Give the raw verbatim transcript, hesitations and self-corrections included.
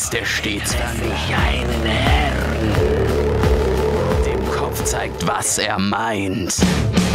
ist er stets für mich einen Herrn. Dem Kopf zeigt, was er meint.